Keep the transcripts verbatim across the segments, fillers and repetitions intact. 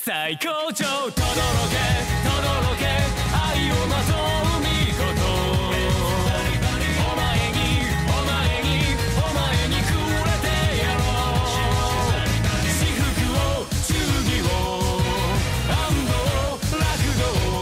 最高潮とどろけとどろけ愛をまとうみことお前にお前にお前にくれてやろう至福を忠義を安堵楽道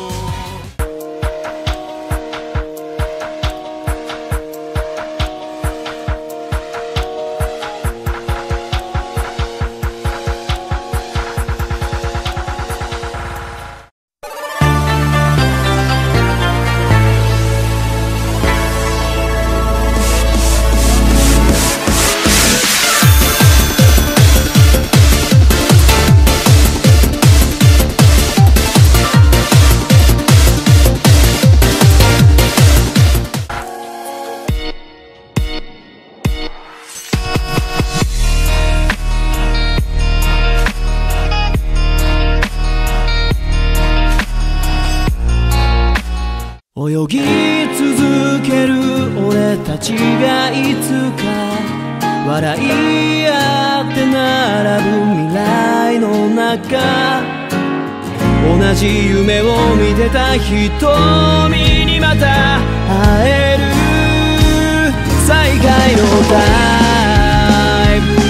泳ぎ続ける俺たちがいつか笑い合って並ぶ未来の中同じ夢を見てた瞳にまた会える再会のタイム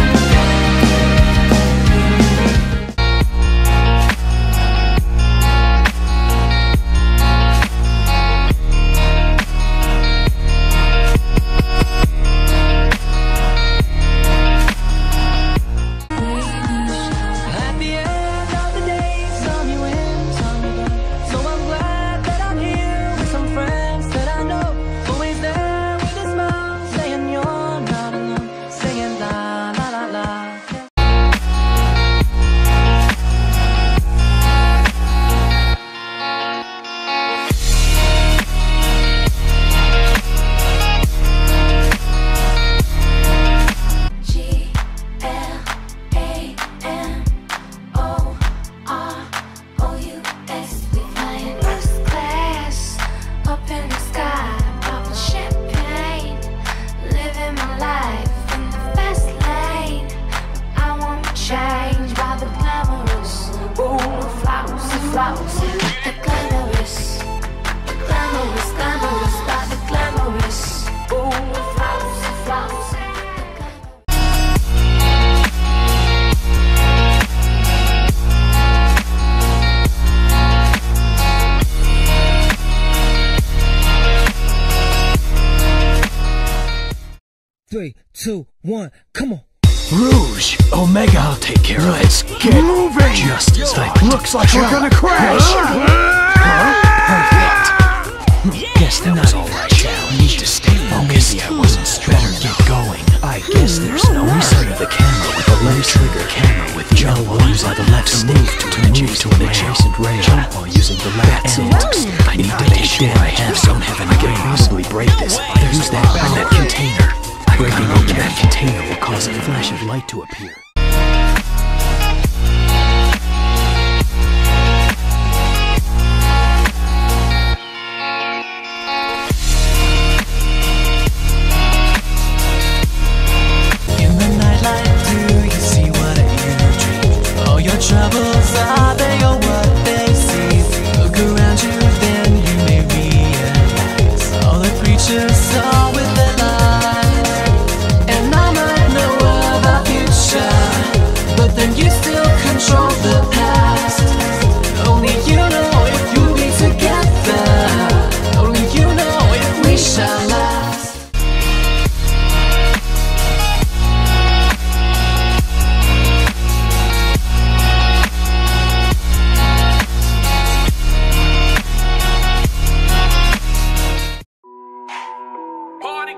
Three, two, one, come on. Rouge, Omega, I'll take care of it. Let's get moving. Just as I looks like we're gonna crash. Perfect. Guess that was all right. Need to stay focused. Maybe I wasn't strong. Better get going. I guess there's no reason of the camera with the left trigger camera with jump while using the left stick to move to an adjacent rail. Jump while using the left analog. I need to make sure I have some heaven. I can possibly break this. Use that that container. Breaking open that container will cause a flash of light to appear. In the nightlight, do you see what you dream? All your troubles, are they or what they see? Look around you, then you may realize all the creatures saw with their lives. But then you still control the past. Only you know if you'll be together. Only you know if we shall last. Party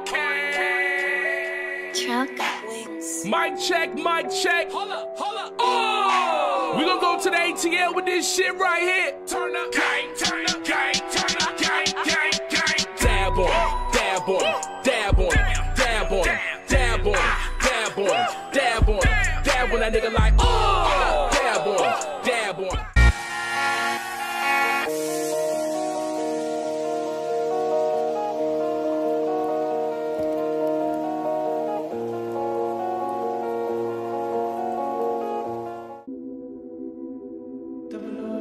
king. Truck got wings. Mic check, mic check. Hold up, hold up. Oh! We gonna go to the A T L with this shit right here. Turn up, gang, turn up, gang, turn up, gang, gang, gang. Dab on, dab on, dab on, dab on, dab on, dab on, dab on, dab on that nigga like oh, dab on, dab on.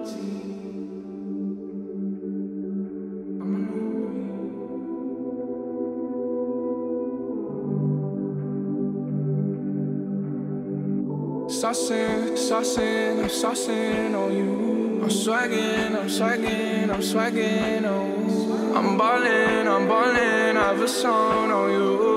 Saucing, saucing, I'm saucing on you. I'm swagging, I'm swagging, I'm swagging on you. I'm ballin', I'm ballin', I have a song on you.